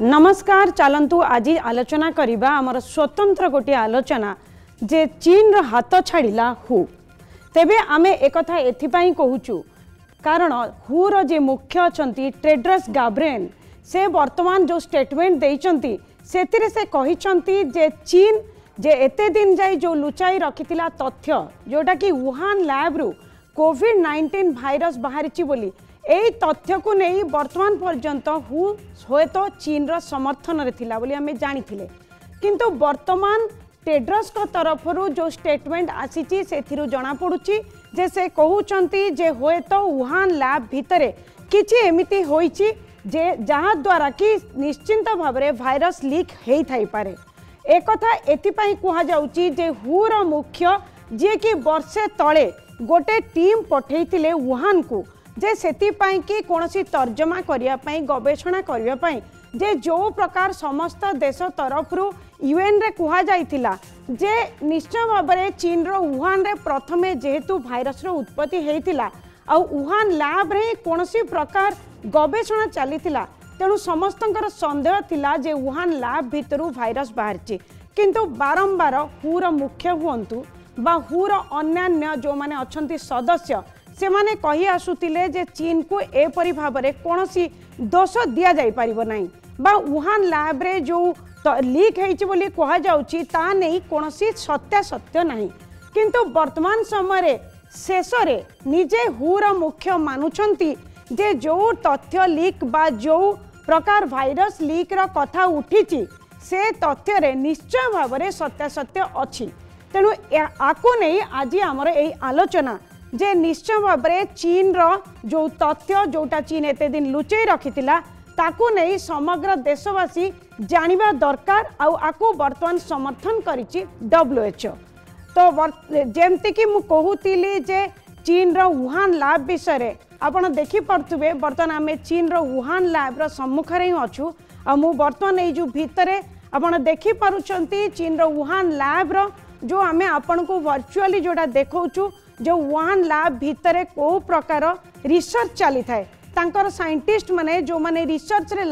नमस्कार चलंतु आज आलोचना करिबा हमर स्वतंत्र गोटे आलोचना जे चीन रो हाथ छाड़िला हु तेबे आमे एकथा एथिपाई कहूचु कारण हु रो जे मुख्य अछंती टेड्रस गाब्रिएल से वर्तमान जो स्टेटमेंट देइचंती सेतिरे से कहिचंती जे चीन जे एते दिन जाई जो लुचाई रखितिला तथ्य जोटा कि वुहान लैब रु कोविड-19 भाइरस बाहरिची बोली एई तथ्य को नहीं वर्तमान पर्यंत हु होए तो चीन रो समर्थन रे थिला बोली हमें जानी थिले किंतु वर्तमान टेड्रस को तरफ रु जो स्टेटमेंट आसीची सेथिरु जणा पडुची जे से कहउचंती जे होए तो वुहान लैब भितरे किछि एमिति होईची जे जहा द्वारा कि निश्चिंत भाबरे भाइरस लीक हेई थाई पारे एक कथा एथिपाई कुहा जाउची जे हु रो मुख्य जे कि वर्षे तळे गोटे टीम पठेइतिले वुहान को जे सेति पाई कि कोनोसी तर्जमा करिया पाई गवेषणा करिया पाई जे जो प्रकार समस्त देश तरफ रु यूएन रे कुहा जाइथिला जे निश्चय भाबरे चीन रो वुहान रे प्रथमे जेहेतु भाइरस रो उत्पत्ति हेइथिला आ वुहान लैब रे कोनोसी प्रकार गवेषणा चलीथिला तेणु समस्तंकर संदेह थिला जे वुहान लैब भितरु भाइरस बाहरची किंतु बारंबार हुर मुख्य हुंतु बा हुर अन्यान्य जो माने अछंती सदस्य से माने कही आसुतिले जे चीन को एपरि भाबरे कोनोसी दोष दिया जाई परिबो नाही बा वुहान लैब रे जो लीक हेइची बोली कहा जाउची ता नहीं कोनोसी सत्य नाही किंतु वर्तमान समय रे शेष रे निजे हुर मुख्य मानुछंती जे जो तथ्य लीक बा जो प्रकार भाइरस लीक रो कथा उठीची से तथ्य रे निश्चय भाबरे सत्य अछि तेणु आको नहीं आज आमर एई आलोचना जे निश्चय भाबरे चीन रो जो तथ्य जोटा चीन एते दिन लुचेई रखितिला ताकू नहीं समग्र देशवासी जानिबा दरकार आको वर्तमान समर्थन करिछि WHO तो जेमति कि मु कहूतिली जे चीन रो वुहान लैब विषय रे आपण देखि परथुबे वर्तमान आमे चीन रो वुहान लैब रो सम्मुख रे अछु आ मु वर्तमान ए जो भितरे आपण देखि पारुचंती चीन रो वुहान लैब रो जो आमे आपण को वर्चुअली जोटा देखौछु जो वुहान लैब भितरे को प्रकार रिसर्च चली थाए तांकर साइंटिस्ट माने जो माने रिसर्च रे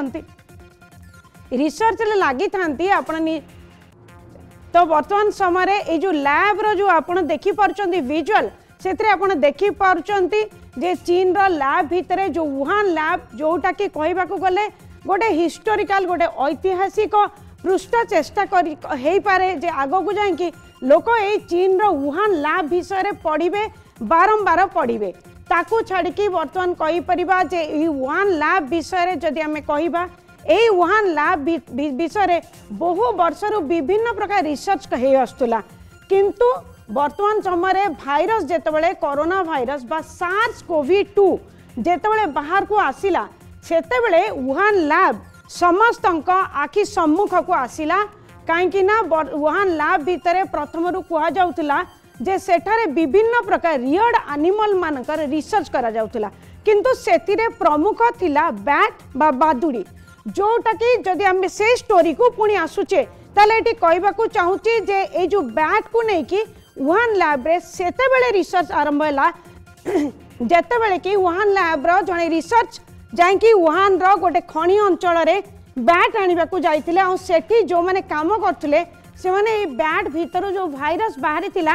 लागी थांती आपण तो वर्तमान समय रे ए जो लैब रो जो आपण देखि परचंती विजुअल सेतरे आपण देखि परचंती जे चीन रो लैब भितरे जो वुहान लैब जोटा कि कहबा को गले गोटे हिस्टोरिकल गोटे ऐतिहासिक पृष्ठ चेष्टा करी हेई पारे जे आगो को जाय कि लोक ए चीन रो वुहान लैब विषय रे पढ़िबे बारंबार पढ़िबे ताकू छाड़ी कि वर्तमान कहि परिबा जे ई वुहान लैब विषय रे जदि हमें कहिबा ए वुहान लैब विषय रे बहु वर्षरु विभिन्न प्रकार रिसर्च हेई आस्तुला किंतु वर्तमान समय रे भाइरस जेतेबेले कोरोना भाइरस बा SARS-CoV-2 जेतेबेले बाहर को आसिला सेतेबेले वुहान लैब समस्तंक आखि सम्मुख को आसिला काहेकि ना वुहान लैब भितरे प्रथम रु कुहा जाउतिला जे सेठारे विभिन्न प्रकार रियड एनिमल मानकर रिसर्च करा जाउतिला किंतु सेतिरे प्रमुख थिला बैट बा बादुड़ी जोटा कि जदि हम से स्टोरी को पुणी आसुचे ताले एटी कहबा को चाहूची जे ए जो बैट को नै कि वुहान लैब रे सेते बेले रिसर्च आरंभ होला जेते बेले कि वुहान लैब रो जने रिसर्च जाय कि वुहान रो गोटे खणी अंचल रे बैट आनिबा को जाइतिले आ सेठी जो माने काम करथले से माने ए बैट भीतर जो भाइरस बाहरी थिला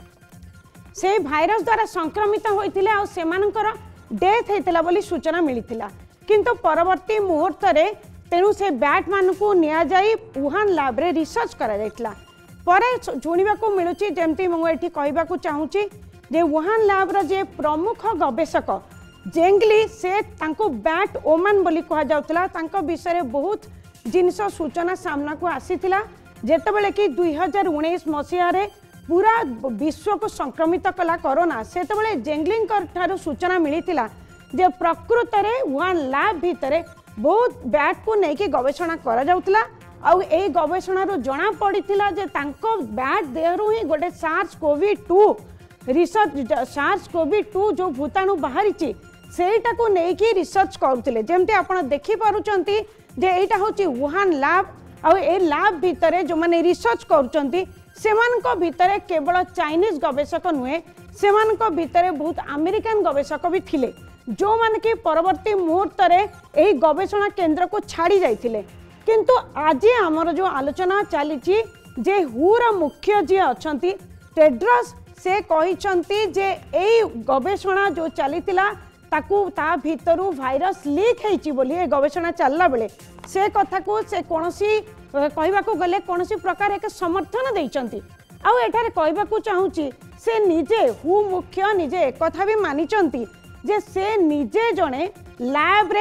से भाइरस द्वारा संक्रमित होइतिले आ सेमानकर डेथ हेतिला बोली सूचना मिलितिला किंतु परवर्ती मुहूर्त रे तेणु से बैट मान को निया जाई वुहान लैब रे रिसर्च करा जाइतिला परे सुनिबा को मिलुची जेमती मु एठी कहबा को चाहूची जे वुहान लैब रो जे प्रमुख गवेषक जेंगली से तांको बैट ओमान बोली कहा जाउतला तांको विषय रे बहुत जिनस सूचना सामना को आसीथिला जेतेबेले कि 2019 मसिया रे पूरा विश्व को संक्रमित कला कोरोना सेतेबेले जेंगलिंग ठारो सूचना मिलितिला जे प्रकृत रे वुहान लैब भितरे बहुत बैट को नेकी गवेषणा करा जाउतला आ ए गवेषणा रो जणा पड़िथिला जे तांको बैट देहरु ही गोटे SARS-CoV-2 रिसर्च SARS-CoV-2 जो भूताणु बाहरिची सेटा को नेकी रिसर्च करथिले जेमते आपण देखि पारुचंती जे एटा होची वुहान लैब आ ए लैब भितरे जो माने रिसर्च करूचंती सेमानको भितरे केवल चाइनीज गवेषक नुहे सेमानको भितरे बहुत अमेरिकन गवेषक भी थिले जो माने कि परवर्ती मुहूर्त रे गवेषणा केंद्र को छाड़ी जाइथिले किंतु आज आमर जो आलोचना चली जे हुर मुख्य जी अछंती टेड्रस से कहिसंती जे एई गवेषणा जो चलीतिला ताकू ता भितरु भाइरस लीक हेची बोली ए गवेषणा चलला बेले से कथा को से कोनसी कहबा को गले कोनसी प्रकार एक समर्थन देइचंती आउ एठारे कहबा को चाहूची से निजे हु मुख्य निजे एक कथा भी मानिचंती जे से निजे जणे लैब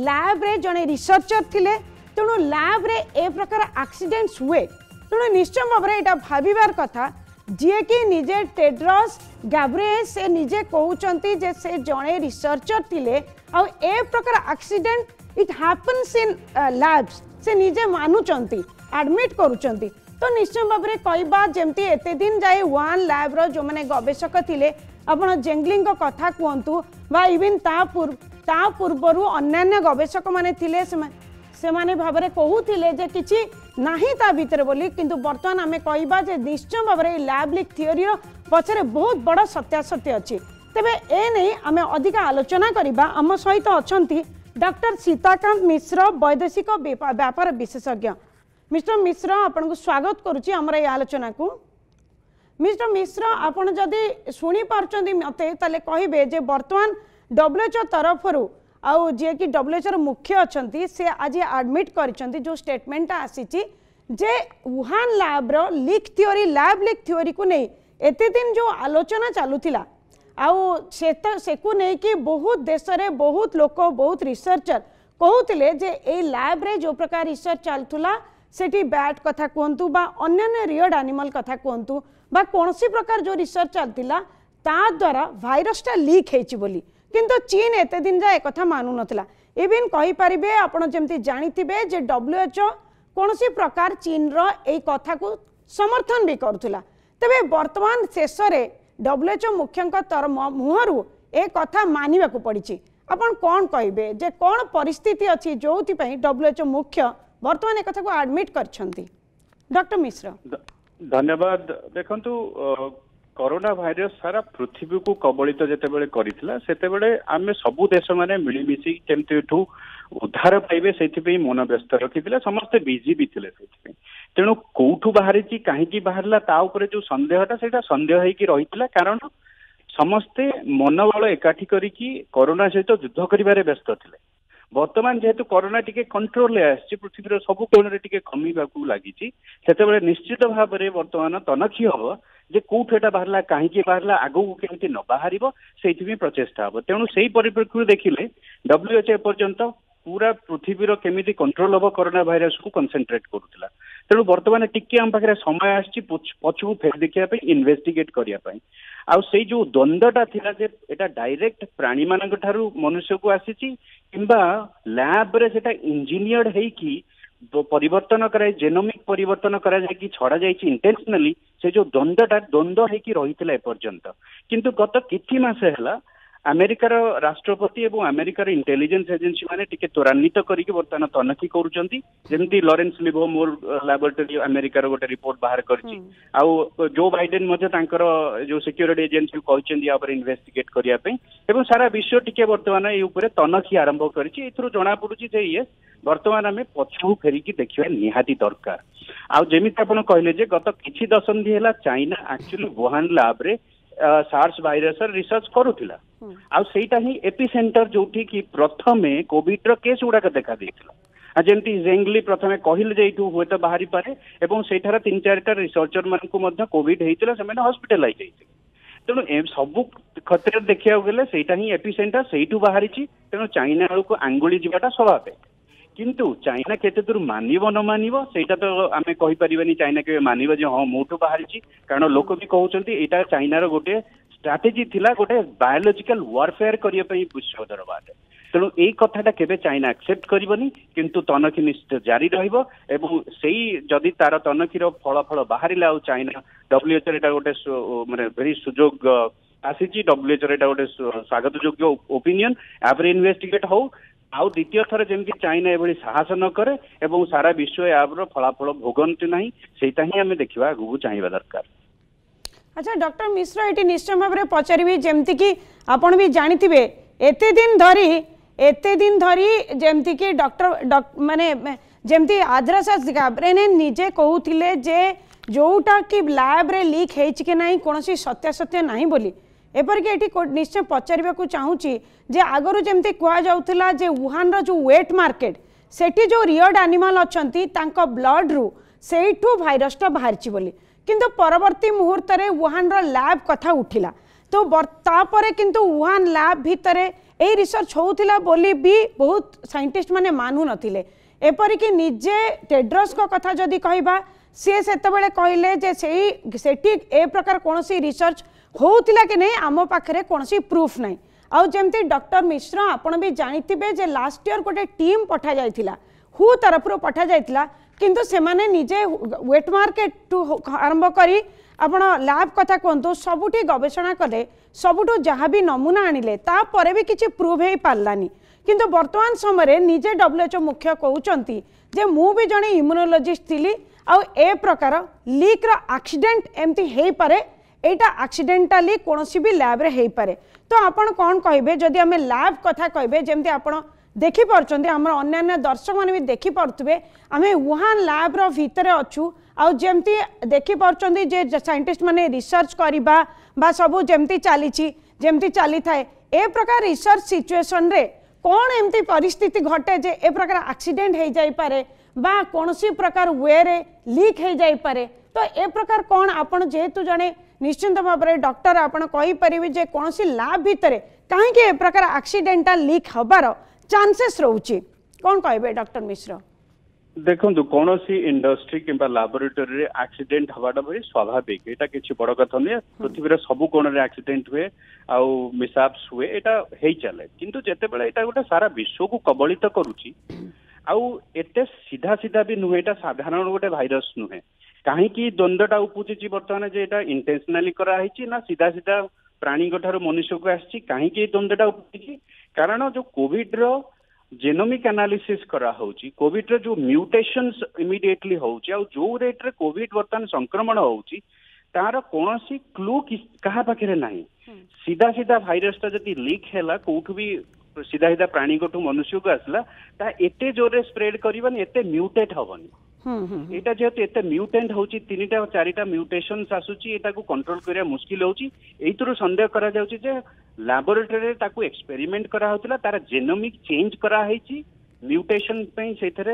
रे जणे रिसर्चर थिले तेणु लैब रे ए प्रकार एक्सीडेंट्स हुए तेणु निश्चय भाव में यहाँ भाबार कथा जी कि निजे टेड्रस गैब्रिएस से निजे कहते जे से जड़े रिसर्चर थिले आ ए प्रकार accident it happens in labs से निजे मानुचंती एडमिट करुचंती तो निश्चय भाव में कहबा जमती एते दिन जाए वुहान लैब रो जो माने गवेषक थिले आपण जेंगलिंग को कथा कहतु बा इवन ता पूर्व अन्य गवेषक माने थिले से माने भाबरे कहूथिले जे किछि नाही ता भीतर बोली किंतु वर्तमान आमे कहबा जे निश्चय भाबरे लैब लीक थ्योरी रो पछरे बहुत बड़ सत्यासत्य अछि तबे ए नै आमे अधिक आलोचना करिबा हम सहित अछंती डॉक्टर सीताकांत मिश्र वैदेशिक व्यापार विशेषज्ञ मिस्टर मिश्र आपन को स्वागत करूची हमरा ए आलोचना को मिस्टर मिश्र आपन जदी सुनी पारचंदी मते तले कहिबे जे वर्तमान डब्ल्यूएचओ तरफरु आउ जे कि डब्ल्यूएचओ मुख्य अछंती से आज एडमिट करिसंती जो स्टेटमेंट आसीची जे वुहान लैब रो लीक थ्योरी को नहीं एते दिन जो आलोचना चालुथिला आउ से को नहीं कि बहुत देश रे बहुत लोक बहुत रिसर्चर कहूतिले जे ए लैब रे जो प्रकार रिसर्च चलथुला सेठी बैट कथा कहतु बा अन्य रियल एनिमल कथा कहतु बा कोनसी प्रकार जो रिसर्च चलतिला ता द्वारा भाइरसटा लीक हेची बोली किंतु चीन एते दिन जा एक कथा मानु नथिला इवन कहि परिबे आपण जेमति जानिथिबे जे डब्ल्यूएचओ कोनसी प्रकार चीन रो ए कथा को समर्थन भी करथुला तबे वर्तमान शेष रे डब्ल्यूएचओ मुख्यंक तर मुहरु ए कथा मानिबा को पड़िछि आपण कोन कहिबे जे कोन परिस्थिति अछि जोथि पई डब्ल्यूएचओ मुख्य वर्तमान ए कथा को एडमिट करछंती डॉक्टर मिश्र धन्यवाद देखंतु कोरोना भाइरस सारा पृथ्वी को कबलित जेतेबेले करितला सेतेबेले आमे सबु देश माने मिलीमिशी केमति एठू उद्धार पाइबे सेथिपई मन व्यस्त रखिथिले समस्त बिजी भी थिले सेथिपई तेणु कोठू बाहरी की काहेकी बाहरला ता ऊपर जो संदेहटा सेटा संदेह हेकी रहितला कारण समस्ते मनोबल एकाठी करिकी कोरोना सहित युद्ध करिबारे व्यस्त थिले वर्तमान जेहेतु कोरोना टिके कंट्रोल आसी पृथ्वी सबु कोण टिके कमिबाकू लागिची सेतेबेले निश्चित भाव में वर्तमान तनखी हम जे कोठू एटा बाहरला काहेकी बाहरला आगो केमति न बाहरिबो सेथिबी प्रचेष्टा हबो तेणु सेही परिप्रेक्षी देखिले डब्ल्यूएचओ पर्यंत पूरा पृथ्वीर केमिति कंट्रोल हम कोरोना भाइरस को कंसेंट्रेट करूला तेणु वर्तमान टिके हम पाखे समय आसी पछू फेर देखा इन्वेस्टिगेट करने आउ से जो द्वंद्वटा थिला जे एटा डायरेक्ट प्राणी मानक ठारू मनुष्य को आसीची किंबा लैब रे सेटा इंजीनियर्ड हेकी परिवर्तन कराई जेनोमिक परिवर्तन करा जाय कि छड़ा जाय इंटेंशनली से जो द्वंद्व हेकी रहितला एपर्यंत किंतु गत किछि मास हैला अमेरिकार राष्ट्रपति एवं अमेरिकार इंटेलिजेंस एजेंसी माने टिके त्वरान्वित करिके वर्तमान तनखी करूचंती जेमती लॉरेंस लिवरमोर लैबोरेटरी अमेरिकार गोटे रिपोर्ट बाहर करची आउ जो बाइडेन मध्ये तांकर जो सिक्योरिटी एजेंसी कहचंदी या पर इन्वेस्टिगेट करिया पई एवं सारा विश्व टिके वर्तमान ए ऊपर तनखी आरंभ करची एथरो जणा पडुची जे ये वर्तमान आमे पछू फेरिकी देखिबा निहाती दरकार आउ जेमिति आपण कहले जे गत किछि दशंधि हैला चाइना एक्चुअली वुहान लैब रे सार्स भाइरस रिसर्च करूथिला आउ सेटा ही एपिसेंटर जोठी कि प्रथमे कोविड रो केस गुडा देखा देइथिला जेमती जेंगली प्रथमे कहिल जेइठू होय तो बाहरी पारे एवं सेठार 3-4टा रिसर्चर मान को मध्ये कोविड हेइतिला से माने हॉस्पिटलाइज हेइथिले तेणु ए सबु क्षेत्र देखिया गेले सेटा ही एपिसेंटर सेइठू बाहरीची तेणु चाइना को आंगुली जिबाटा स्वाभाविक किंतु चाइना केते दूर मानिबो न मानिबो सेटा तो आमे कहि परिबानी चाइना के मानिबो जे हां मोठो बाहरीची कारण लोक भी कहउचंती एटा चाइनार गोटे स्ट्रैटेजी थिला गोटे बायोलॉजिकल वारफेयर करिया पई विश्वदर बाटे तेणु एई कथाटा केबे चाइना एक्सेप्ट करिबनी किंतु तनखी निश्चित जारी रहिबो एवं सेही जदि तार तनखीर फल बाहरिला चाइना डब्ल्यूएचओ एटा गोटे माने वेरी सुजोग आसीची डब्ल्यूएचओ एटा गोटे स्वागत योग्य ओपिनियन आपर इन्वेस्टिगेट हो आउ द्वितीय थर जमी चाइना एभली साहस न करे एवं सारा विश्व यार फलाफल भोगंती ना सेटा ही आम देखा आगू चाहिए दरकार। अच्छा डॉक्टर मिश्र ये निश्चय भाव में पचारि जमती कि आपण भी जानी एते दिन धरी जेमती कि डॉक्टर माने जेमती आद्रसा गाब्रे निजे कहूतिले जे जोटा कि लैब रे लीक हेछि कि नाही कोनोसी सत्य नाही बोली एपरिक एटी निश्चय पचारिबा को चाहूची जे आगरु जेमती कुआ जाउथला जे वुहान रो जो वेट मार्केट सेठी जो रियर्ड एनिमल अछंती तांको ब्लड रु सेठू भाइरस टा बाहरची बोली किंतु परवर्ती मुहूर्त रे वुहान रो लैब कथा उठिला तो तापरे किंतु वुहान लैब भितरे ए रिसर्च होउथिला बोली भी बहुत साइंटिस्ट माने मानु नथिले एपरिक निजे टेड्रस को कथा जदी कहबा सी सेतबेले कहले जे सेठी ए प्रकार कोनोसी रिसर्च होउथिला कि नहीं आम पाखरे कोनोसी प्रूफ नहीं आउ जेमती डॉक्टर मिश्र आपण भी जानिथिबे जे लास्ट ईयर गोटे टीम पठा जायथिला हु तरफ रो पठा जायथिला किंतु से माने निजे वेट मार्केट टू आरंभ करी आपण लैब कथा कहतु सबुठी गवेषणा कले सबुठू जहाँ भी नमूना आनिले तापर भी किसी प्रूव हो पार्लानी किंतु वर्तमान समय निजे WHO मुख्य कहउचंती जे मु भी जने इम्यूनोलॉजिस्ट थिली आउ ए प्रकार लीक रो एक्सीडेंट एमती हेई पारे एटा एक्सीडेंटली कोनोसी भी लैब रे हेई पारे तो आपण कोन कहबे जदि हमें लैब कथा कहबे जेमती आपण देखि परचंती हमर अन्य दर्शक माने भी देखि परतबे हमें वुहान लैब रो भीतर अछु आउ जेमती देखि परचंती जे साइंटिस्ट माने रिसर्च करिबा बा सबु जेमती चली थाए ए प्रकार रिसर्च सिचुएशन रे कौन एमती परिस्थिति घटे जे ए प्रकार एक्सीडेंट हो जाई पारे बा कोनोसी प्रकार वे रे लीक हो जाई पारे तो ए प्रकार कौन आपण जेहेतु जने निश्चिंत भाव में डॉक्टर आपण कहि परिबे जे कोनोसी लैब भितरे काहे के ए प्रकार एक्सीडेंटल लीक हबार चांसेस रहउची कौन कहबे डॉक्टर मिश्र देखो कौन सी इंडस्ट्री किंबा लैबोरेटरी रे एक्सीडेंट हवाटा भाई स्वाभाविक एटा किछि बड़ कथा नै पृथ्वी रे सब कोण रे एक्सीडेंट हुए आउ मिसआप्स हुए एटा हेई चले किंतु जेते बेले एटा गोटे सारा विश्व को कबलित करूची आउ एते सीधा सीधा भी नुहे एटा साधारण गोटे भाइरस नुहे काहे कि द्वंद्वटा उपुची वर्तमान जे एटा इंटेंशनली करा हेची ना सीधा सीधा प्राणी गठार मनुष्य को आछि काहे कि द्वंद्वटा उपुची कारण जो कोविड रो जेनोमिक एनालिसिस करा होची कोविड रे जो म्यूटेशंस इमीडिएटली होची और जो रेट रे कोविड वर्तमान संक्रमण होची तार कोनोसी क्लू कहा पाखरे नाही सीधा सीधा भाइरस ता जदी लीक हैला कोठु भी सीधा सीधा प्राणी कोठु मनुष्य को आसला ता एते जोरे स्प्रेड करिवनी एते म्यूटेट हवनी एटा जेते एते म्यूटेंट होची तीनटा चारिटा म्यूटेशंस आसुची एटा को कंट्रोल करिया मुश्किल होची एइतरो संदेह करा जाउची जे लैबोरेटरी रे ताकू एक्सपेरिमेंट करा होतला तार जेनोमिक चेंज करा हेची म्यूटेशन पे सेथरे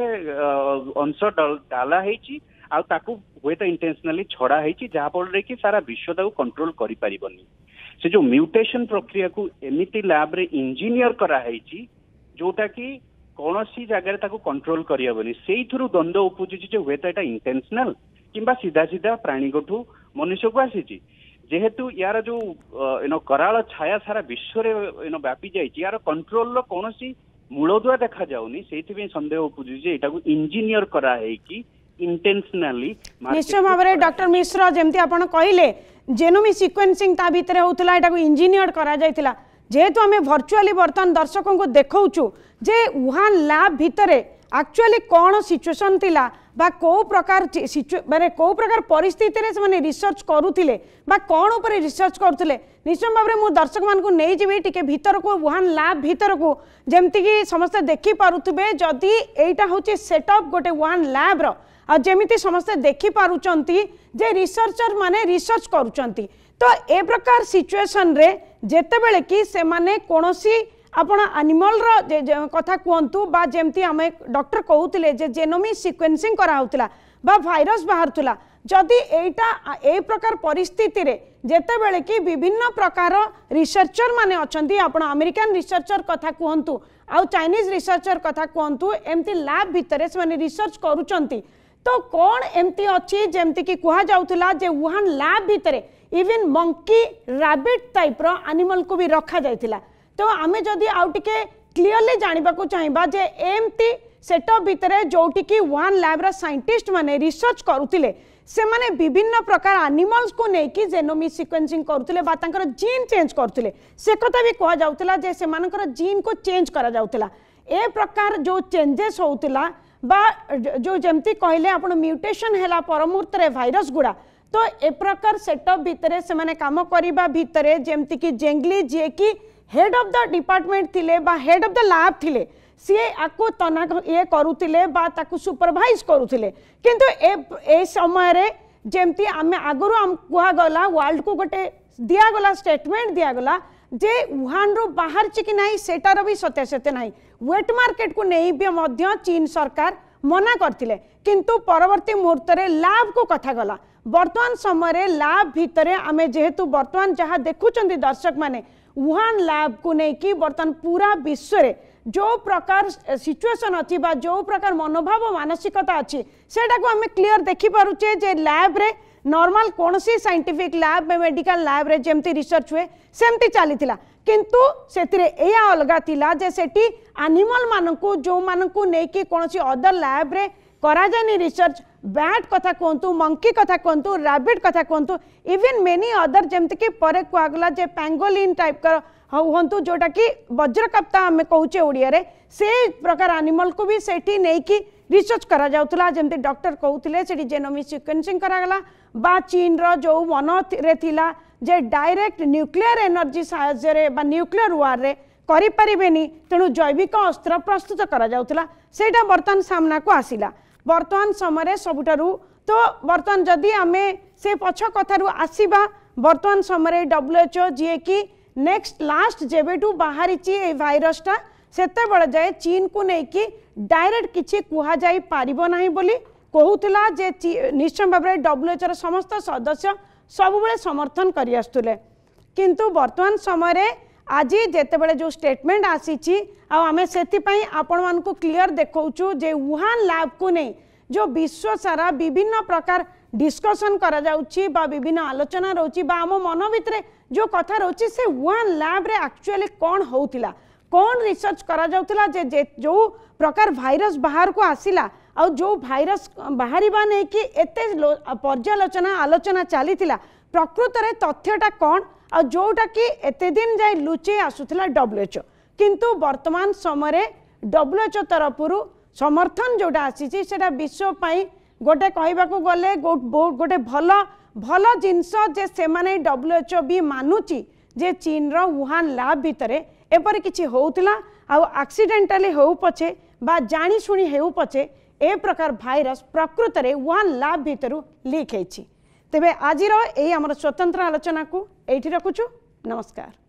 अंश डाला हेची आ ताकू होएता इंटेंशनली छड़ा हेची जहा पर रे कि सारा विश्व ताकू कंट्रोल करि परिबनी से जो म्यूटेशन प्रक्रिया को एमिति लैब रे इंजीनियर करा हेची जोटा कि कौनसी जगह ताकू कंट्रोल करियबनी सेई थ्रु द्वंद्व उपुजी जे होएता एटा इंटेंशनल किंबा सीधा सीधा प्राणी कोठू मनुष्य को आसीची जेहेतु यार जो कराल छाया सारा विश्व रे व्यापी जाइछि यार कंट्रोल लो कौनसी मूलदुआ देखा जाउनी सेइथि संदेह उपुजी जे एटा को इंजीनियर करा है कि इंटेंशनली निश्चय भाव में डॉक्टर मिश्र जेमती आपण कहले जेनोमिक सिक्वेंसिंग ता भीतर होतला एटा को इंजीनियर करा जाइतिला जेहेतु आम वर्चुअली बर्तमान दर्शकों को देखाऊँ जे वुहान लैब भितर एक्चुअली कौन सिचुएसन थिला बा को प्रकार माने को प्रकार परिस्थिति रे से रिसर्च करुथिले बा कौन ऊपर रिसर्च करुथिले निश्चय भाव में मु दर्शक मान को नहीं जीवी टिके भीतर को वुहान लैब भीतर को जेमती कि समस्त देखि पारुथिबे जदी एटा होची सेटअप गोटे वुहान लैब रो आ जेमिति समस्त देखि पारुचंती जे रिसर्चर माने रिसर्च करुचंती तो ए प्रकार सिचुएशन रे जेते बेले कि से माने कोनोसी आपण एनिमल रो कथा कहतु बा जेमती आम डॉक्टर कहते जे जेनोमिक सिक्वेंसिंग करा होतला बा भाइरस बाहरतुला जदि एटा ए प्रकार परिस्थिति रे जेते बेले कि विभिन्न प्रकार रिसर्चर माने अछंती आपण अमेरिकन रिसर्चर कथा कहतु आ चाइनीज रिसर्चर कथा कहतु एमती लैब भितर से माने रिसर्च करूचंती तो कौन एमती अच्छी जेमती कि कहा जाउथला जे वुहान लैब भितर इवन मंकी रैबिट टाइप रो एनिमल को भी रखा जाइथिला तो आमे जदि आउ टिके क्लियरली जानिबा को चाहिबा जे एमती सेटअप भितर जोटी कि वुहान लैब रो साइंटिस्ट माने रिसर्च करूथिले से माने विभिन्न प्रकार एनिमल्स को नहीं कि जेनोमिक सिक्वेंसिंग करूथिले बा तांकर जीन चेंज करूथिले से कथा भी कहा जाउथला जे से मानकर जीन को चेंज करा जाउथला ए प्रकार जो चेंजेस होउथला बा जो जेमती कहले आपण म्यूटेशन हैला परमुहूर्त रे भाइरस गुडा तो ए प्रकार सेटअप भितर से माने काम करिबा भितर जेमती कि जेंगली जे कि हेड ऑफ द डिपार्टमेंट थिले बा हेड ऑफ द लैब थिले सी आपको तना ये करुले सुपरवाइज करुले किंतु ए समय रे जेमती आम आगु आम कहगला वर्ल्ड को गोटे दिगला स्टेटमेंट दिगला जे वुहान रू बाहर कि ना सेटार भी सत्यासत्य ना वेट मार्केट को नहीं भी चीन सरकार मना करथिले किंतु परवर्ती मुहूर्त रे लैब को कथा गला वर्तमान समय लैब भितर आम जेहेतु वर्तमान जहाँ देखुं दर्शक माने वुहान लैब को लेकिन बर्तमान पूरा विश्व रे जो प्रकार सिचुएशन अच्छी बा जो प्रकार मनोभाव मानसिकता अच्छी सेटा को आम क्लीयर देखि पारुचे जे लैब रे नॉर्मल कौन सी साइंटिफिक लैब मेडिकल लैब रे जेमती रिसर्च हुए सेमती चलीथिला किंतु सेतिरे एया अलगा थिला जे सेठी एनिमल मानकू जो मानकू नेकी कौन सी अदर लैब रे करा जानी रिसर्च बैट कथा कहतु मंकी कथा कहतु रैबिट कथा कहतु इवन मेनी अदर जमती कि परे कहगला जे पैंगोलिन टाइप का हूँ जोटा कि वज्रकप्ता आम कहूचे ओडिया रे से प्रकार एनिमल को भी सेठी नेकी रिसर्च करा जाउतला जमती डॉक्टर कहते से जेनोमिक सिक्वेंसिंग करागला बा चीन रो जो मन रे थिला जे डायरेक्ट न्यूक्लियर एनर्जी साहाय्य बा न्यूक्लियर वार रे करि परिबेनी तेणु जैविक अस्त्र प्रस्तुत करा जाउतला सेटा वर्तमान सामना को आसिला वर्तमान समय सबुठारु तो वर्तमान जदि आमे से पछ कथारु आसीबा वर्तमान समय WHO जी कि नेक्स्ट लास्ट जेबेटू बाहरी ए भाइरसटा सेते बळे जाए चीन को नेकी डायरेक्ट किछि कुहा जाई पारिबो नाही बोली कहूतला जे निश्चय भाव WHO समस्त सदस्य सब बेले समर्थन करि आस्तुले किंतु वर्तमान समय आज जेतेबेले जो स्टेटमेंट आसीची आमे सेति पई आपण मान को क्लियर देखौचु जे वुहान लैब को नहीं जो विश्व सारा विभिन्न प्रकार डिस्कशन करा जाउची बा विभिन्न आलोचना रहउची बा आम मन भितरे जो कथा रहउची से वुहान लैब रे एक्चुअली कोन होउतिला कौन रिसर्च करा जाउतिला जे जो प्रकार भाइरस बाहर को आसिला और जो भाइरस बाहरी नहीं कि एते पर्यालोचना आलोचना चली प्रकृत रे तथ्यटा कौन और जोटा कि एते दिन जाए लुचे आसुला WHO किंतु वर्तमान समय WHO तरफ समर्थन जोटा आसी सेटा विश्व पाई गोटे कहबाकू गले गोटे भल भल जिनस जे से माने WHO भी मानुची जे चीन रो वुहान लैब भितरे एपरि किछि होउतिला आ एक्सीडेंटली हो पछे बा जानी शुणी हो पछे ए प्रकार भाइरस प्रकृत रे वुहान लैब भितरु लीक हेछि तेबे आजिरो एई हमर स्वतंत्र आलोचना को एठी रखुछु नमस्कार।